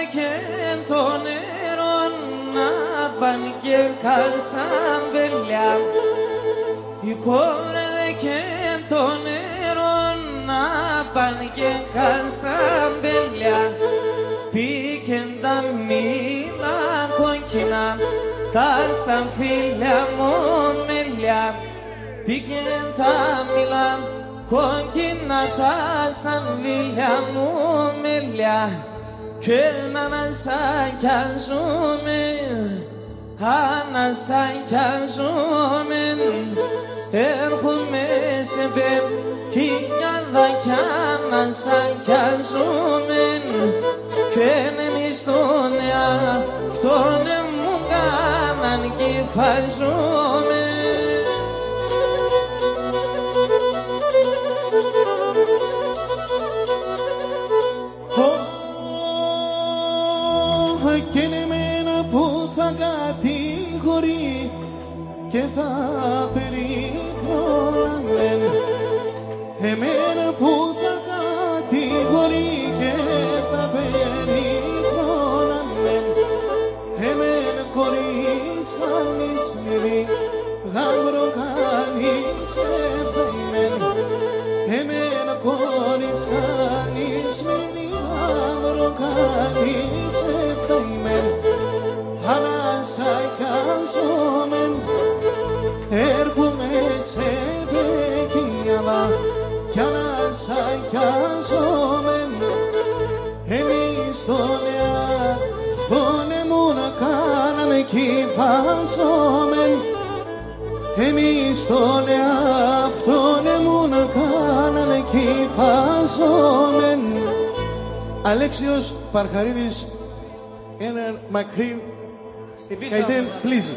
δεκέν το νερό να παν και κάλσαν βελιά. Η κόρε δεκέν το νερό να παν και κάλσαν βελιά. Πήγεν τα μήλα κόκκινα, κάλσαν φίλια μου μελιά. Πήγεν τα μήλα κόκκινα, κάλσαν φίλια μου μελιά. Και να ανασακιάζουμε, ανασακιάζουμε. Έρχομαι σε πεπκίνιαδα κι ανασακιάζουμε. Και εμείς τον εαυτόν μου κάναν κυφάζουμε. Και είναι εμένα που θα κατηγορεί και θα περιθρόναμεν. Εμένα που θα κατηγορεί και θα περιθρόναμεν. Εμένα χωρίς κανείς μηδί, γάμπρο κανείς εφθαϊμεν. Εμένα χωρίς κανείς μηδί, γάμπρο κανείς εφθαϊμεν. Ανασακιάζομεν, έρχομαι σε πεκίνιαμα κι ανασακιάζομεν. Εμείς τον εαυτόν μου να κάναμε κυφάζομεν. Εμείς τον εαυτόν μου να κάναμε κυφάζομεν. Αλέξιος Παρχαρίδης, έναν μακρύ καητέν, please.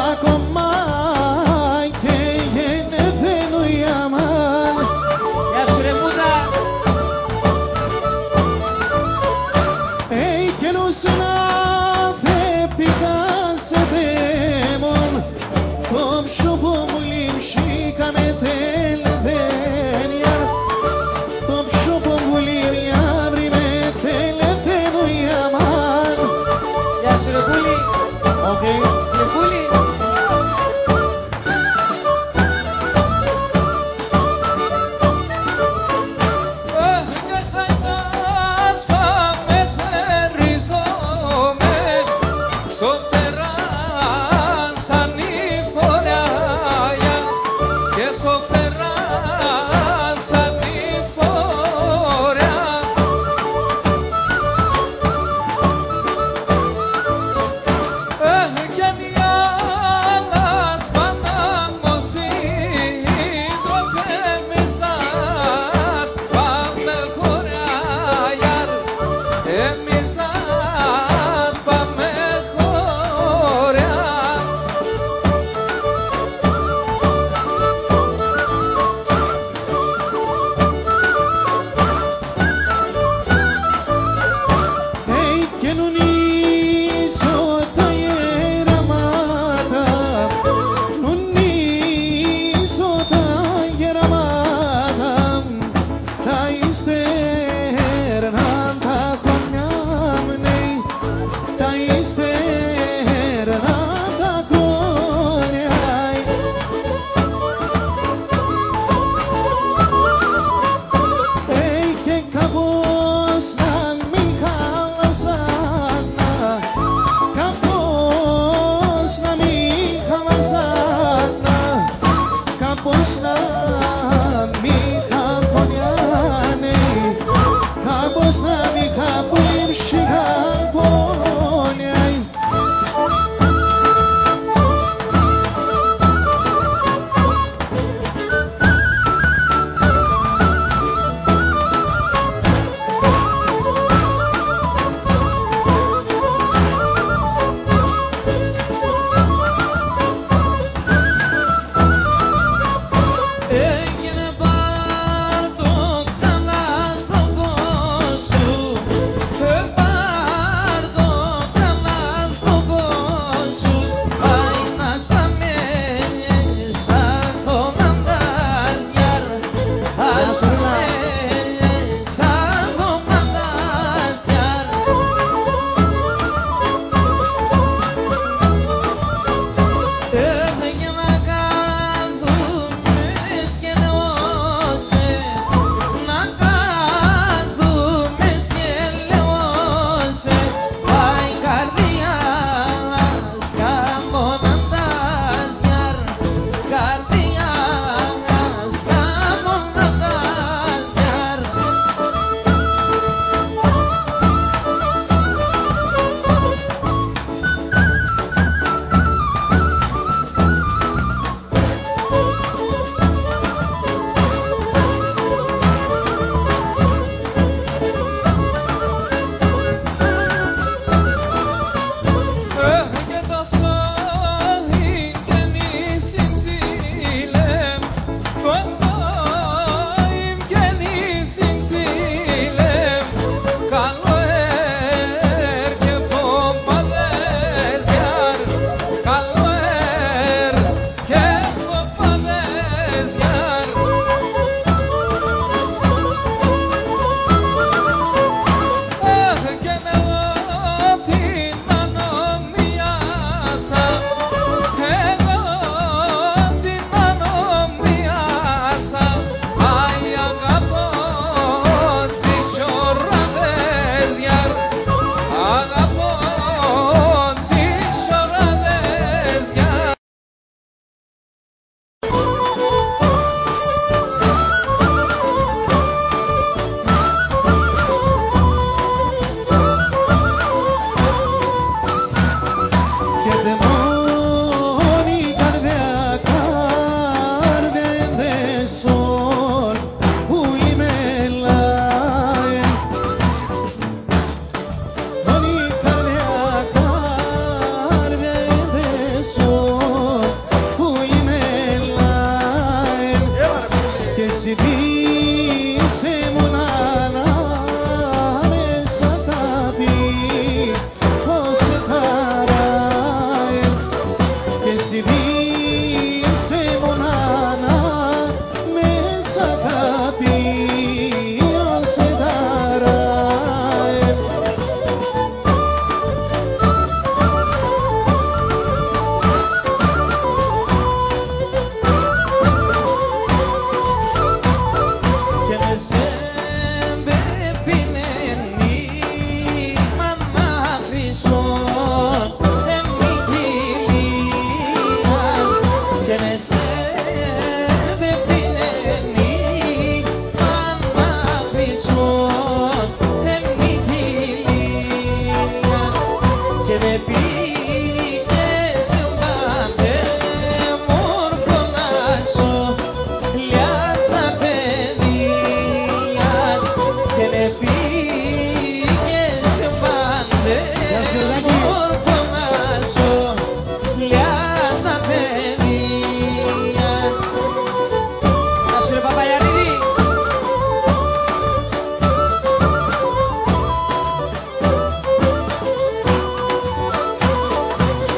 ακόμα και γενεθαίνω η αμάν. Γεια σου ρε Μούδα. Καινούς να θε πήγα σε δαίμον, το ψωπό μου λιμψίκα με τελεβένια, το ψωπό μου λιμιάβρι με τελεβαίνω η αμάν. Γεια σου ρε Πούλη. Οκ. Ρε Πούλη.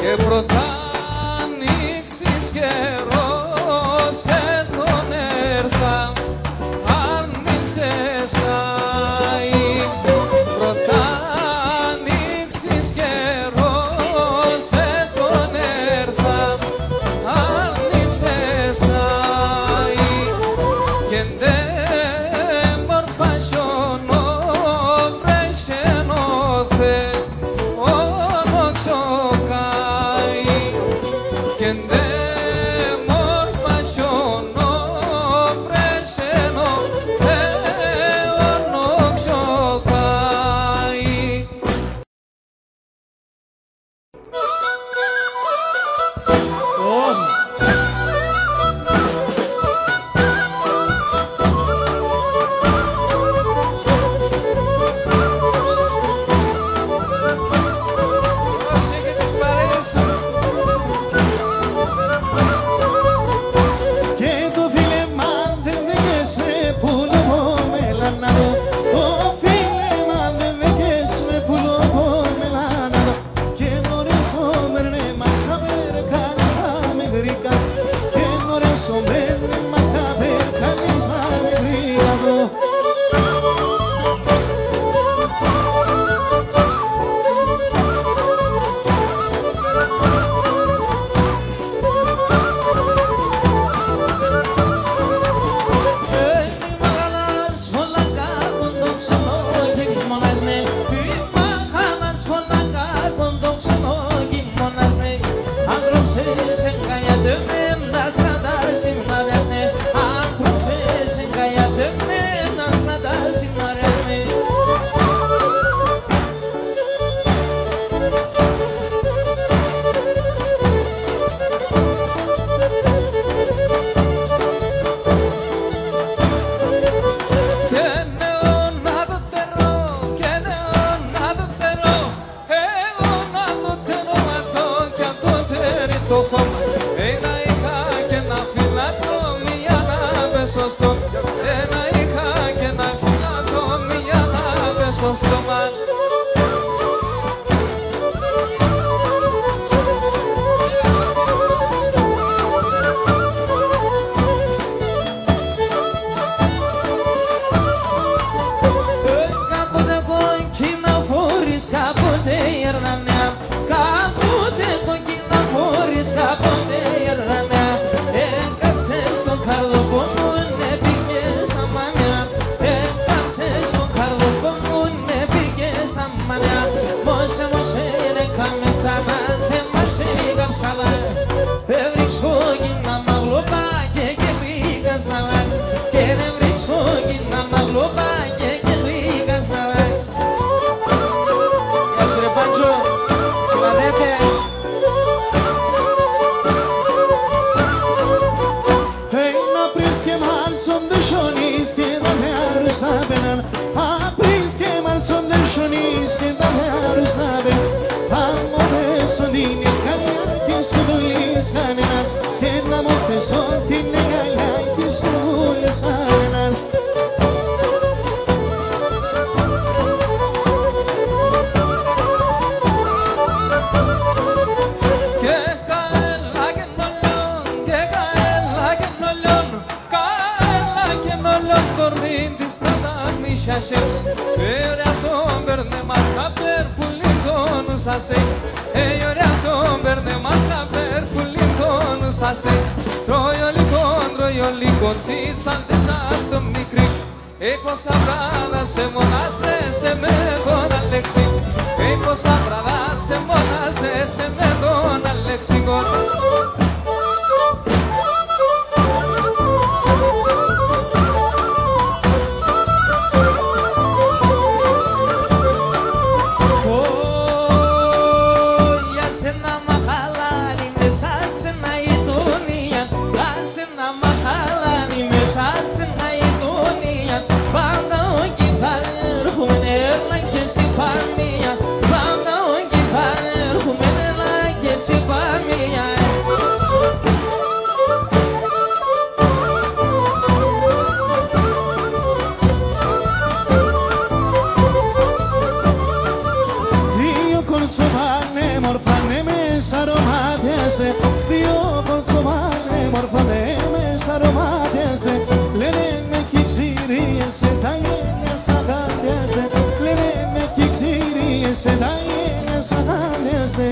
και πρώτα ανοίξεις καιρός και τον έρθα άνοιξες αη. Πρώτα ανοίξεις καιρός και τον έρθα άνοιξες αη. Και ντε μόρφα σιωνό βρέσενο θε όνο ξοκαεί. Και ντε μόρφα σιωνό βρέσενο θε όνο ξοκαεί. Πρόσεχε τις παρέες σου. Και το φίλε μαν δεν βέγεσαι που λόγω μελανάδο. Το φίλε μαν δεν βέγεσαι που λόγω μελανάδο. Και νωρίς ο μπέρνε μας χαβέρ κάνεις αμεγρικά. Και νωρίς ο μπέρνε μας χαβέρ κάνεις αμεγρικά. Ένα είχα και ένα φυλάτο, μια να πέσω στο. Ένα είχα και ένα φυλάτο, μια να πέσω στο μαν. Κάποτε κόκκινα φορείς, κάποτε γερνανέα. Κάποτε κόκκινα φορείς, κάποτε γερνανέα. Έκατσες στον καρδοκό μου, ναι πήγες αμανιά. Έκατσες στον καρδοκό μου, ναι πήγες αμανιά. Μόσε είναι καμετσάνα, τε μας έκαψαλά. Έβριξ κόκκινα μαγλοπάκια και πήγας να βάς. Και δεν βρεις κόκκινα μαγλοπάκια και πήγας να βάς. Γεια σου ρε Πάντζο, κλαδέτε. Ένα πρins και μάλσον δε σιωνείς και τα θεάρους να πέναν. Α, πρins και μάλσον δε σιωνείς και τα θεάρους να πέναν. Άμμο δέσον την εγκαλιά της κουδούλης κανέναν. Και να μου θέσον την εγκαλιά της κουδούλης κανέναν. Και καέλα και νολιόν, και καέλα και νολιόν, καέλα και νολιόν, κορμήν της στρατάν μη σιασές. Ωραία σόμπερνε μας χαπέρ που λιντώνουν στα σες. Ωραία σόμπερνε μας χαπέρ που λιντώνουν στα σες. Τρώει ο λίκον της αλτετσάς στο μικρή. Πόσα βράδα σε μονάζεσαι με τον Αλέξη. Πόσα βράδα σε μονάζεσαι με τον Αλέξικο. Για σένα μαχαλάρι μέσα σε να η δουνία. Για σένα μαχαλάρι μέσα σε να η δουνία. Πάντα όχι θα έρχομαι έλα και συμπαμία. Πάντα όχι θα έρχομαι έλα και συμπαμία. este Δύο κολτσοβάνε μορφωνέ μες αρωμάτιαστε Λένε με κυξήριεσαι τα γένες αγάντιαστε Λένε με κυξήριεσαι τα γένες αγάντιαστε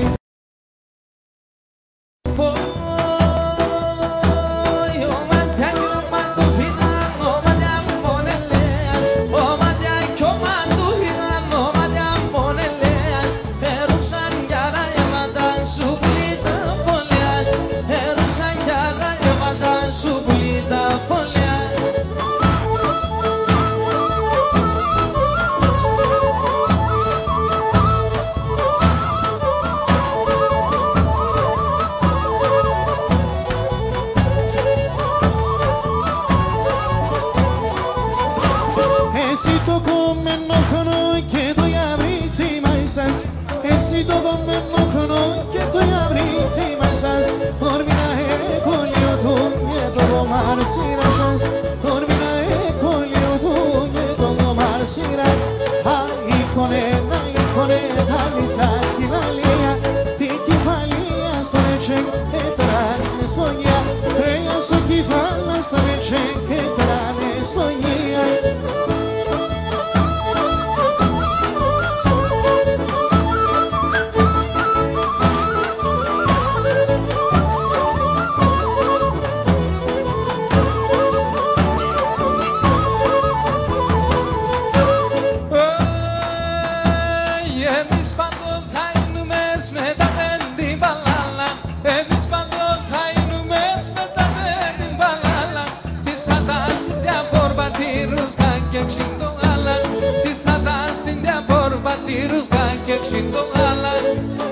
Εσύ το κομμένο χρόνο και το γιαβρίτσι μαϊσάς Εσύ το κομμένο χρόνο και το γιαβρίτσι μαϊσάς Ορμήνα εκολιο του και το κομμάρ σειρασάς Ορμήνα εκολιο του και το κομμάρ σειρά Αίκονε τα λιζάς συναλία Τη κεφαλία στον ετσέκ και τράνε σπονιά Έγια σου κεφάλα στον ετσέκ και τράνε σπονιά Batirus gangek sindo alan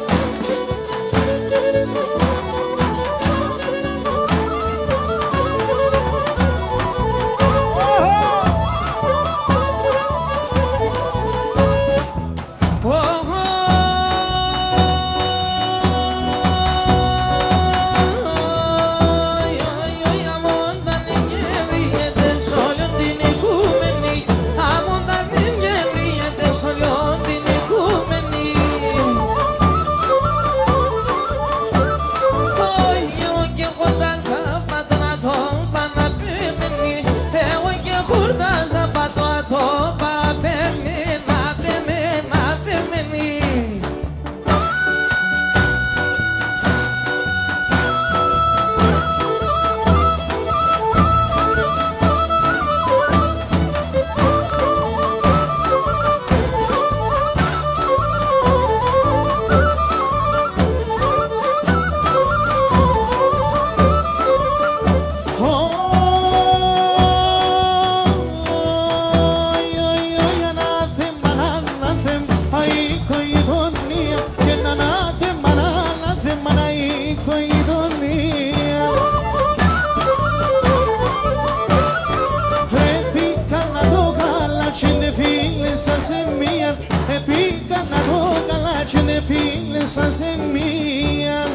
Σας εμίαν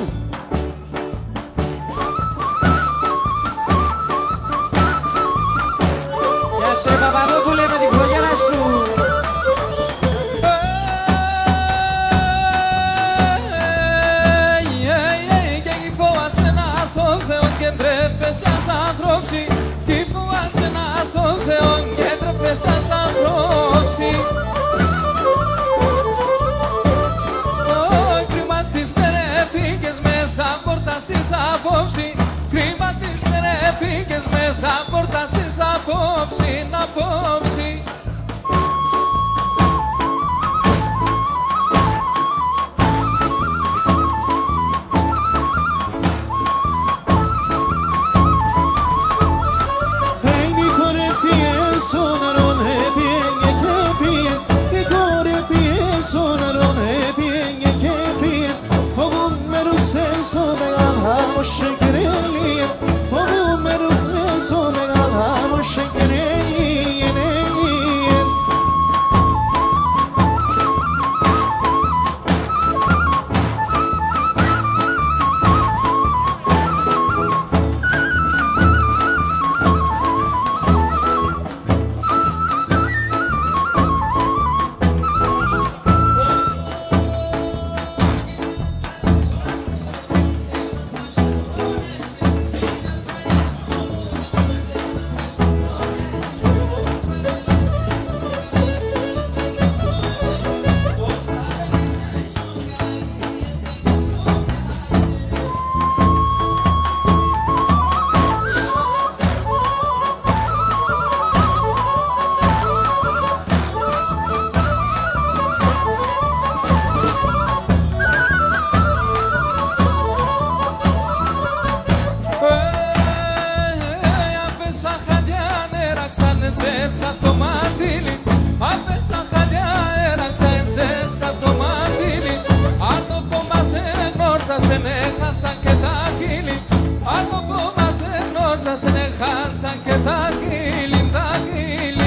Γεια σου Παπαδόπουλε με τη φλογέρα σου Και φοβάσαι να στον Θεό και τρέπεσαι σαν ανθρώπση Και φοβάσαι να στον Θεό και τρέπεσαι σαν ανθρώπση Πόρτασης απόψη, κρίμα της τρέπηκες μέσα πόρτασης απόψη, απόψη. έχασαν και τα κύλι. Από που μας ενόρτασαν, έχασαν και τα κύλι, τα κύλι.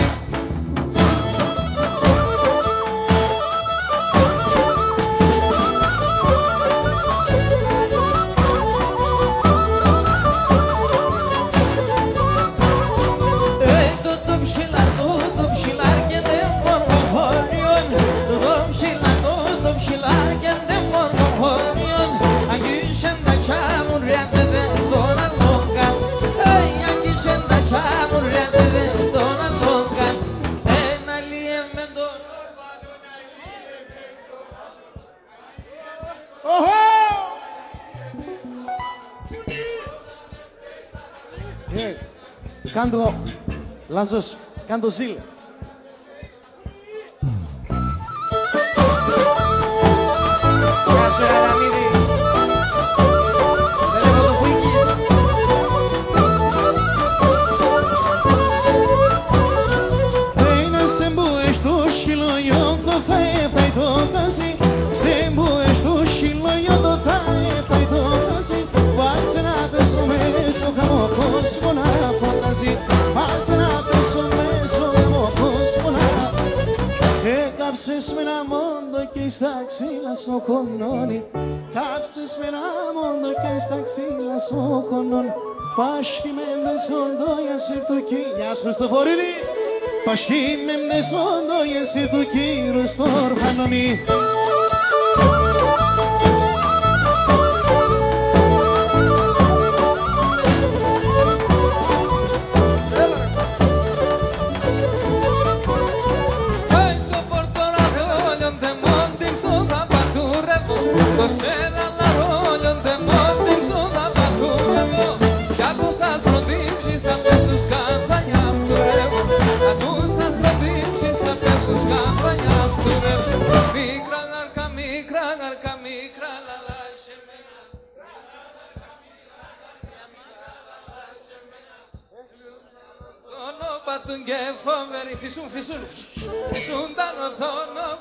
Κάντο, Λάζος, κάντο ζήλε. Γεια σου Αραμίδη. Βλέπω το Πουίκης. Ένα σε μπούες το σιλόγιο το θα έφταει το κασί. Σε μπούες το σιλόγιο το θα έφταει το κασί. Βάλσε να πέσω μέσω χαμό κόσμο να φανταζεί. Βάλσε να πέσω μέσω χαμό κόσμο να. Έκαψες με ένα μόντο και στα ξύλα στο κονόνι. Κάψες με ένα μόντο και στα ξύλα στο κονόνι. Πάσχει με μεσόντο για σιρτουκί. Γεια σου Χριστοφορίδη. Πάσχει με μεσόντο για σιρτουκί στο ορφανόνι. Φυσούν, φυσούν, φυσούν τα οδόνο.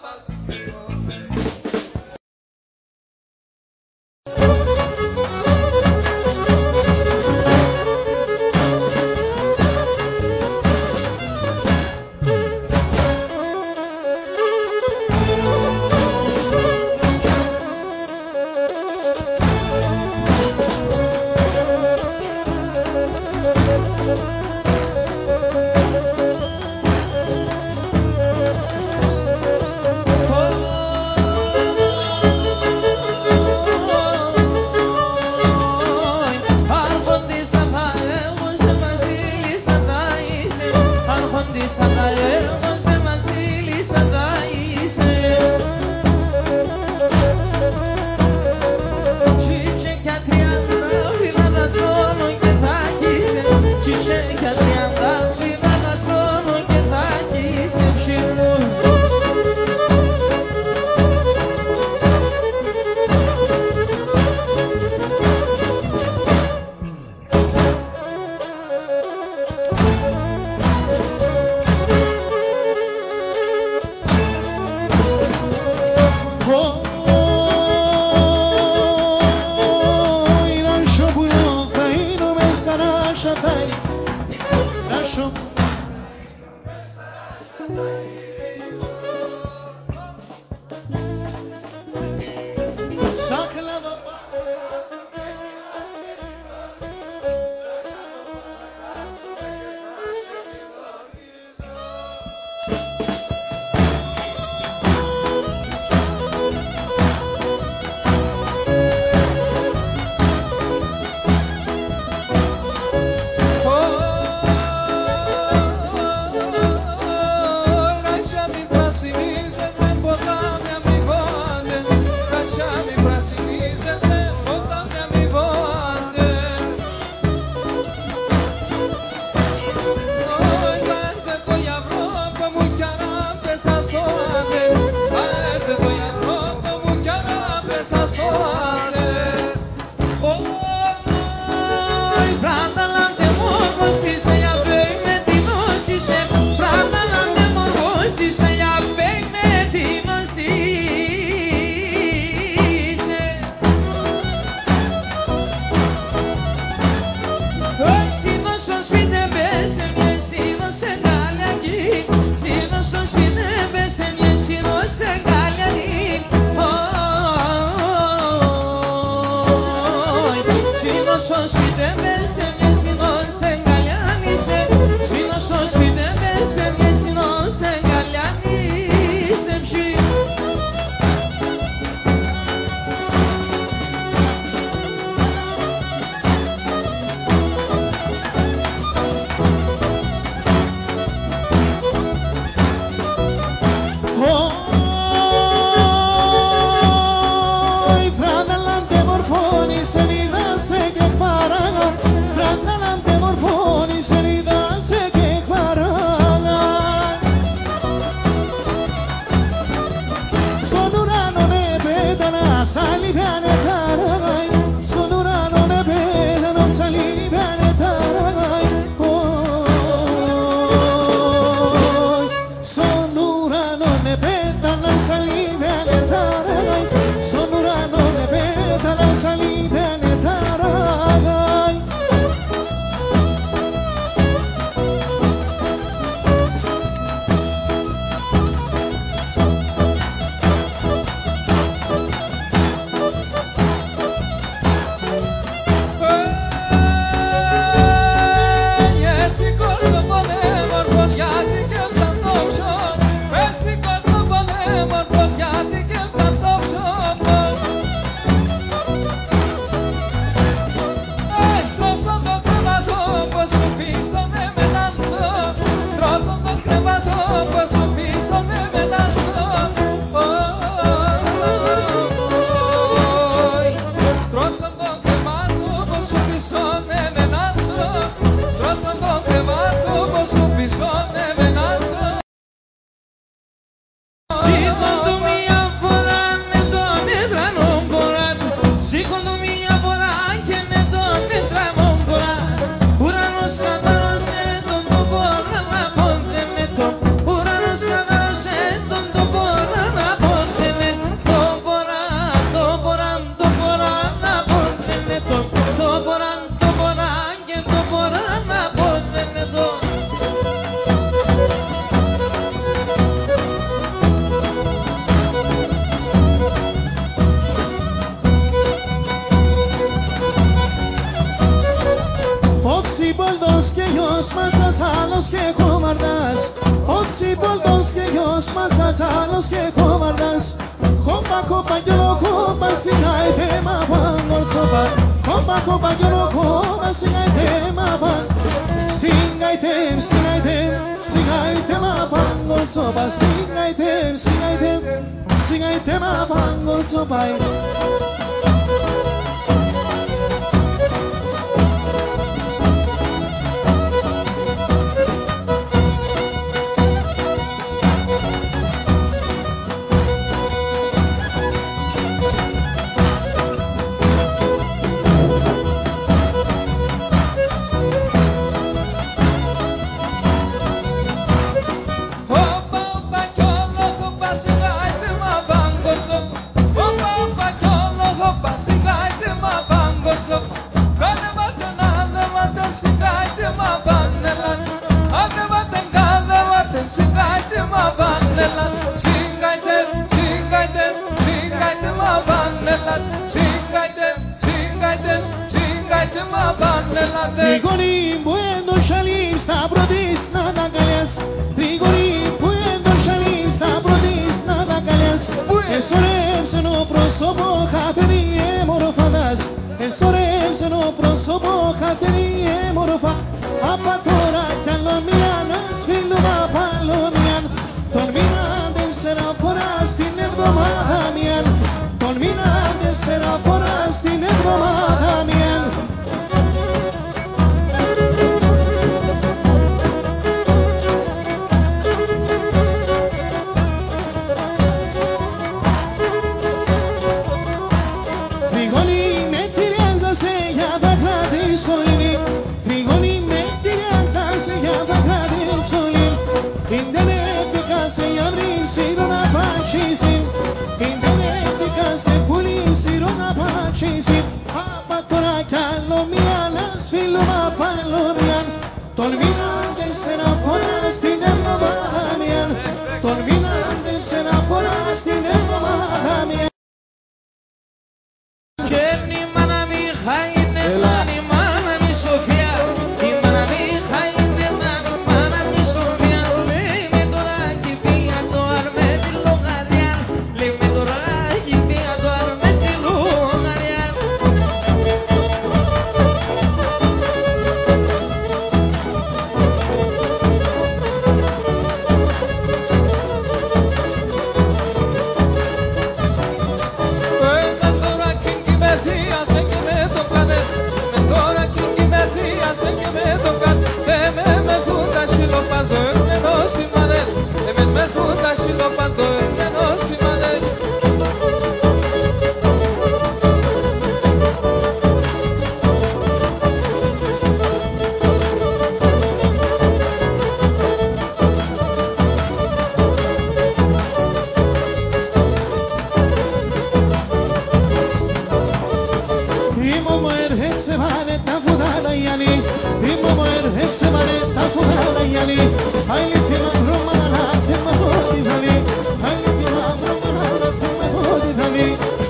Oxipoldos que ellos manchas a los que comardas. Oxipoldos que ellos manchas a los que comardas. Compa, compa, yo lo compa, si hay tema, pan, no sopa. Compa, compa, yo lo compa, si hay tema, pan. Singaitem, singaitem, singaitem, pan, no sopa. Singaitem, singaitem, singaitem, pan, no sopa. Rigorim, bueno, shalim, stabrodis, nada galias. Rigorim, bueno, shalim, stabrodis, nada galias. Esorem se no prosobo, katerie morofadas. Esorem se no prosobo, katerie morofa. Apatora, talomianas, filuma palomian. Tolminan de seraforas, tinebdomadamian. Tolminan de seraforas, tinebdomadamian. Rigoli, me tirienza se ya da gratis, momo erhek sevane tafudala yani di momo erhek sevane tafudala yani hayli timam romana timahodi dhani hayli timam romana timahodi dhani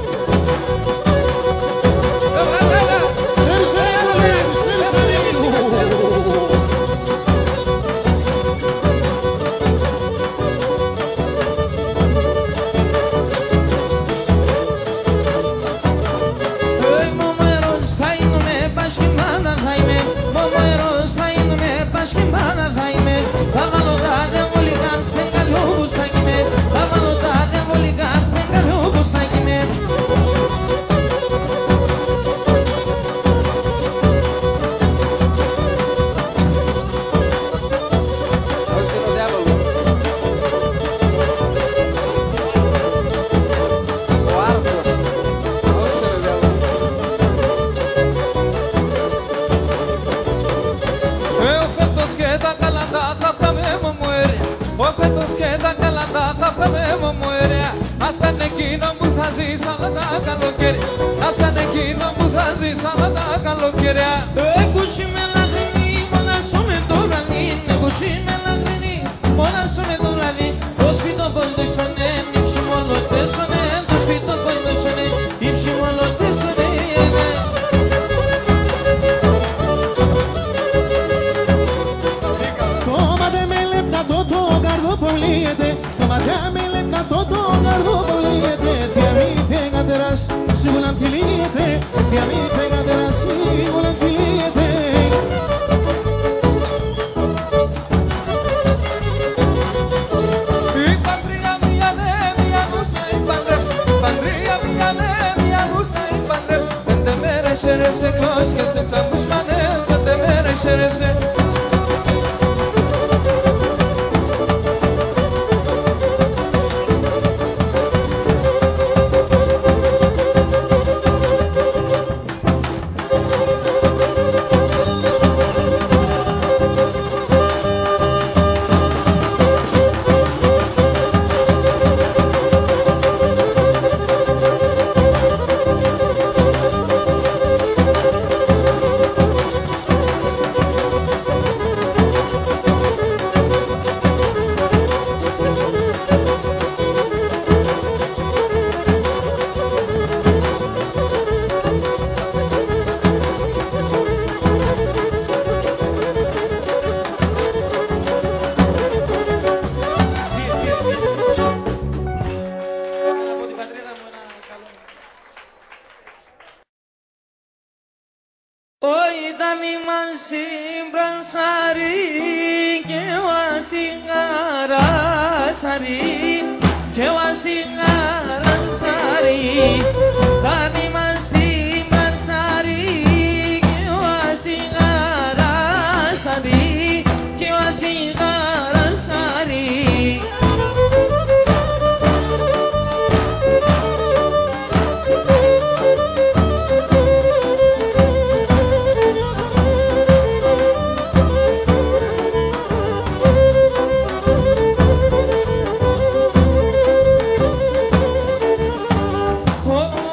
Σαν εκείνο που θα ζεις άλλα τα καλοκαίρια, σαν εκείνο που θα ζεις άλλα τα καλοκαίρια. Κουτσί με λαχρινή, μόνα σου με το βραδύ. Κουτσί με λαχρινή, μόνα σου με το βραδύ. Το σπίτο πολυδίσωνε, νύψη μολοτέσωνε. Το σπίτο πολυδίσωνε, νύψη μολοτέσωνε. Το μάτε με λεπτά το καρδό πολύεται. Το μάτε με λεπτά το καρδό πολύεται. Τι αμήθε κατεράς, σίγουρα αντιλύεται. Τι αμήθε κατεράς, σίγουρα αντιλύεται. Η παντρία μια ναι, μια νους να υπαντρεύσει. Παντρία μια ναι, μια νους να υπαντρεύσει. 5 μέρες έρεσε κλώσκες, εξαγούς μανές. 5 μέρες έρεσε. Oh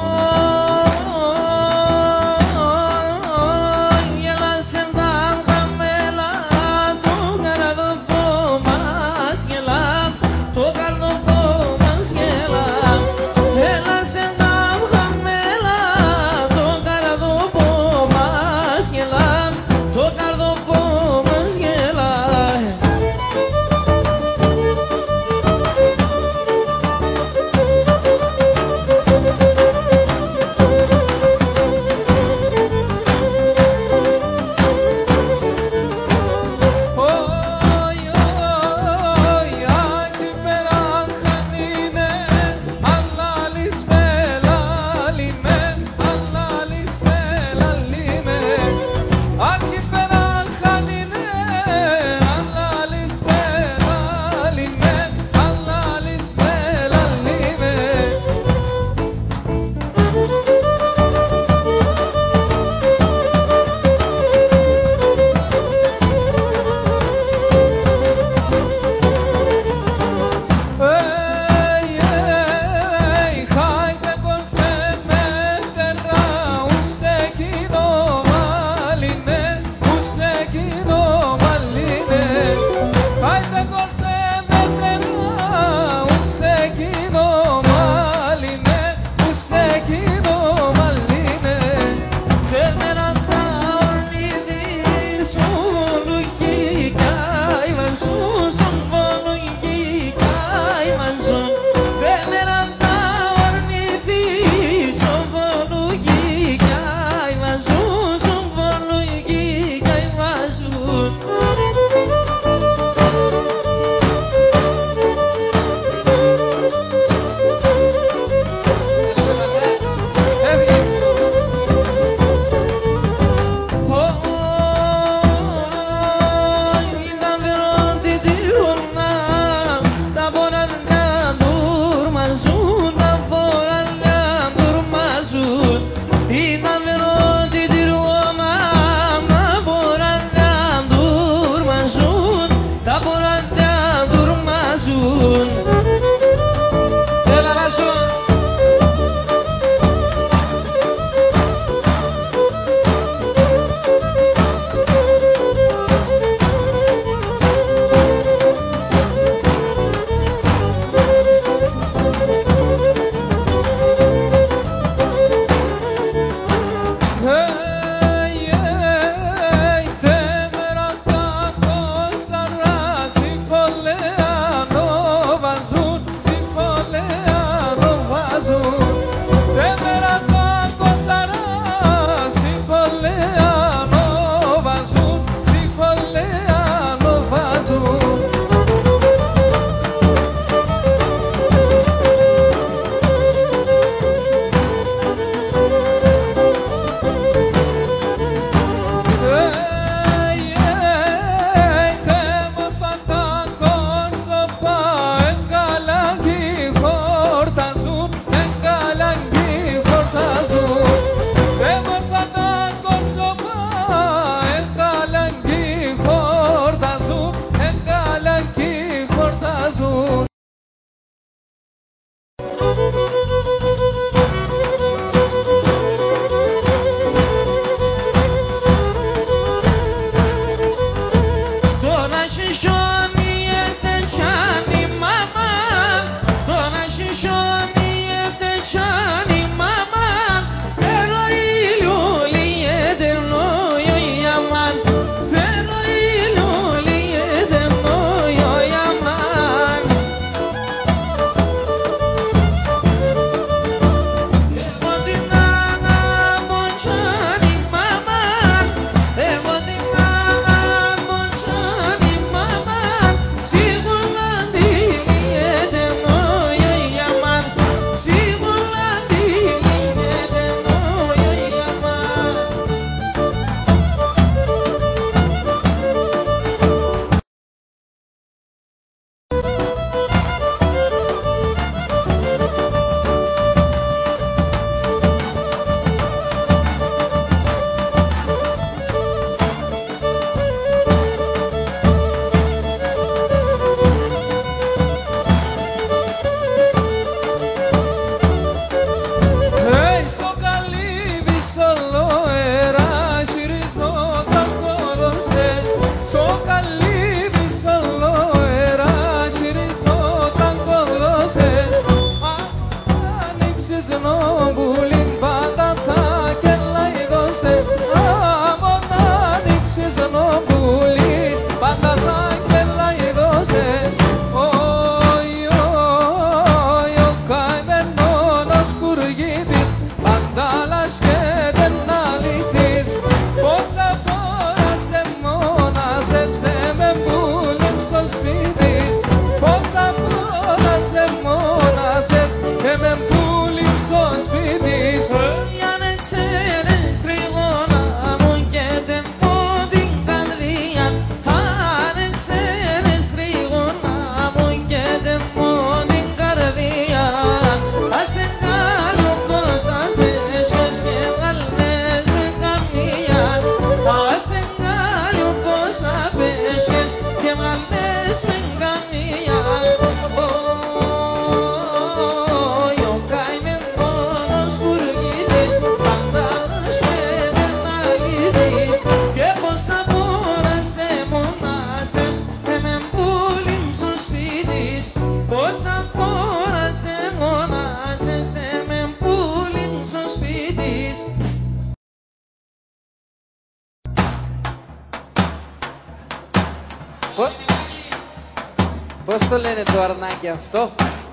Πώς το λένε το αρνάκι αυτό?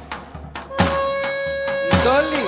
Η Ντόλη.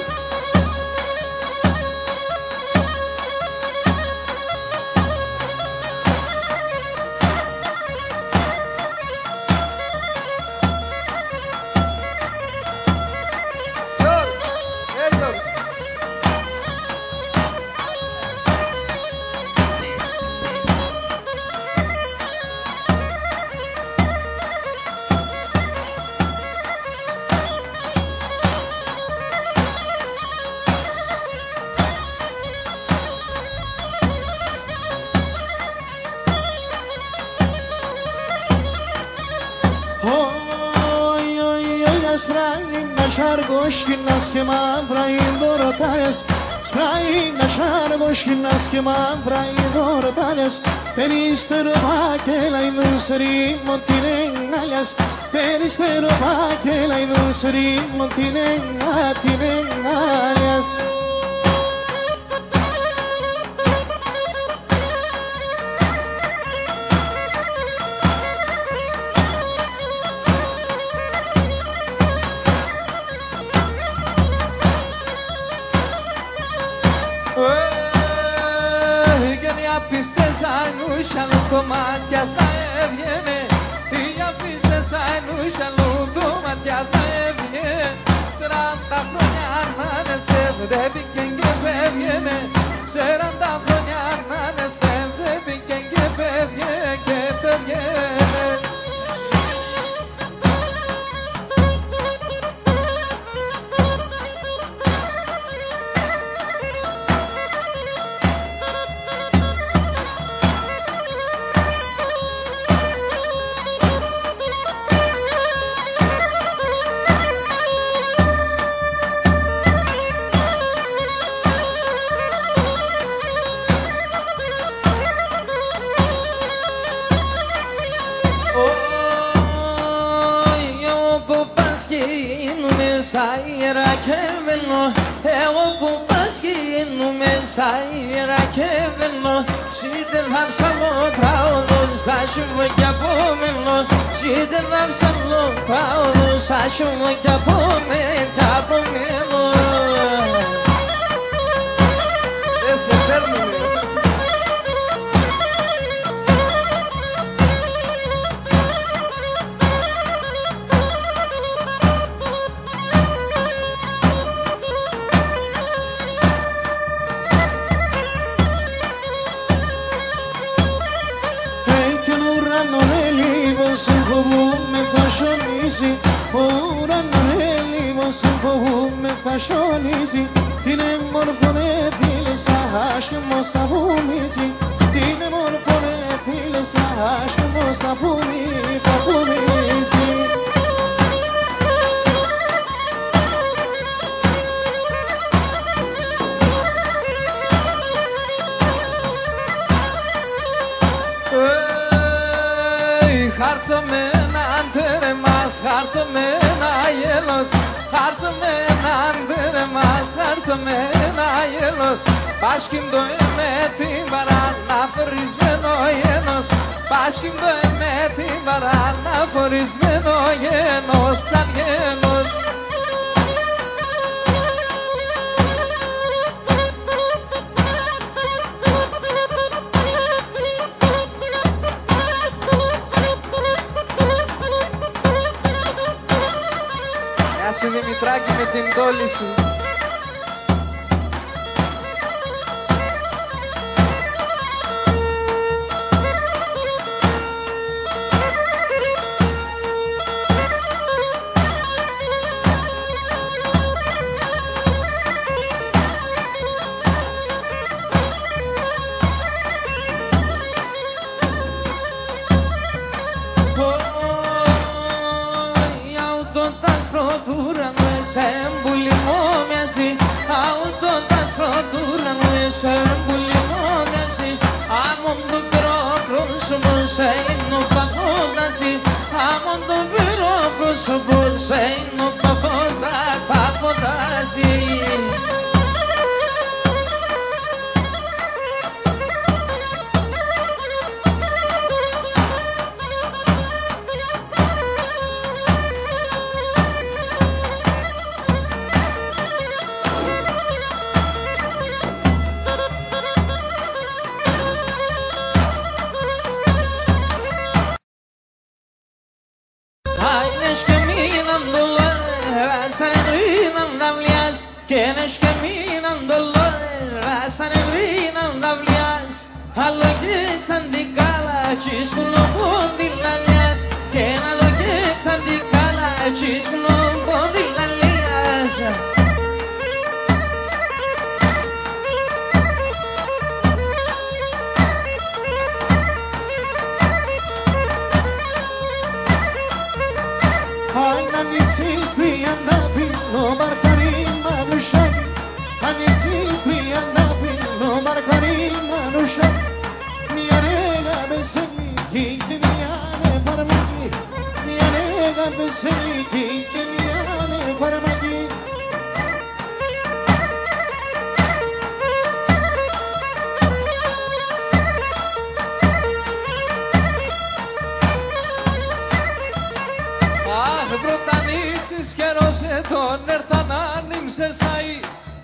Goshkinas que man prain dorotales, sprain na char goshkinas que man prain dorotales, perister va que la industria montinen alias, perister va que la industria montinen alias. απίστες ανούς αλλού το μάτια στα έβγαινε. Τι απίστες ανούς αλλού το μάτια στα έβγαινε. 40 χρόνια αρμάνεστε δεν πήγαινε και φεύγαινε. 40 χρόνια αρμάνεστε δεν πήγαινε και φεύγαινε και φεύγαινε. Saira keveno, evo bu paskinu me saira keveno. Siden havsalo traudo saşumu yapomeno. Siden havsalo traudo saşumu yapomeno. Es eterno. Ora non è limo se me fascionizi. Tine morfone file sa hash mosta fumizi. Tine morfone file sa hash mosta fumizi. Harțămena între mas, harțămena ielos. Harțămena între mas, harțămena ielos. Pașchim doi metim baran, aforismeno ienos. Pașchim doi metim baran, aforismeno ienos, xan ienos. Σου Δημητράκη με την τόλη σου.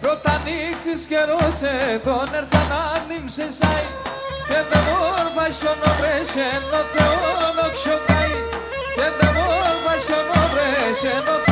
Κι όταν ανοίξεις καιρός τον έρθα να νύμσες αι και δεν μορφασιώνω βρες ενώ Θεό νοκσιωτάει και δεν μορφασιώνω βρες ενώ